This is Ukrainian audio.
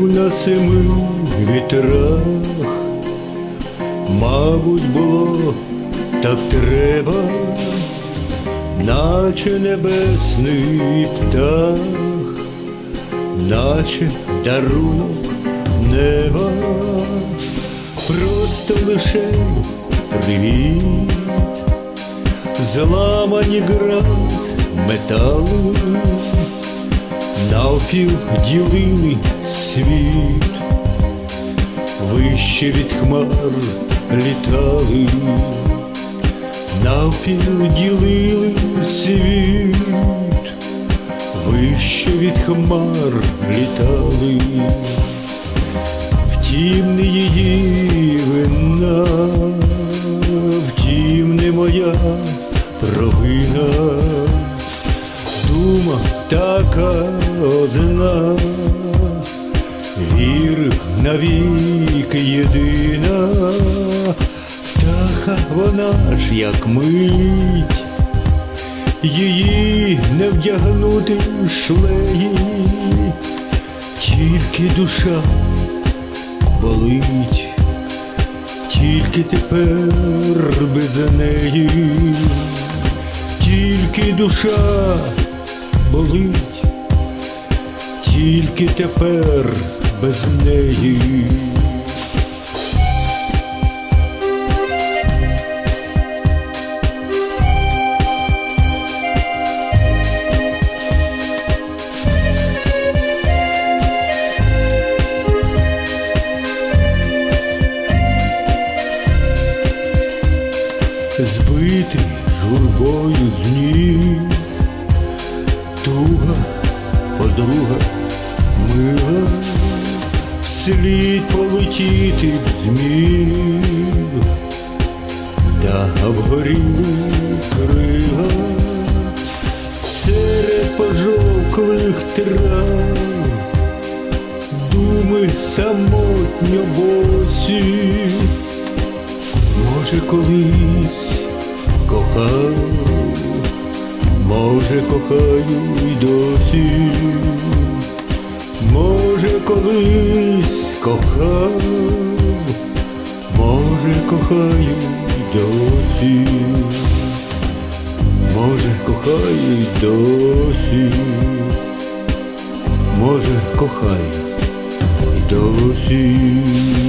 на 7 вітрах, мабуть, було так треба, наче небесний птах, наче дарунок неба, просто лише привіт, зламані град металу, навпіл ділили світ, вище від хмар літали, навпіл ділили світ, вище від хмар літали. Втім, не її вина, втім, не моя провина, дума така одна, вір навік єдина, птаха вона ж як мить, її не вдягнути шлеї, тільки душа болить, тільки тепер без неї, тільки душа болить, тільки тепер без неї. Збитий журбою з ніг, туга, подруга мила, вслід полетіти зміг, та обгоріли крила серед пожовклих трав, думи самотньо босі. Може, колись кохав, може, кохаю й досі, може, колись кохав, може, кохаю й досі, може, кохаю й досі, може, кохаю й досі.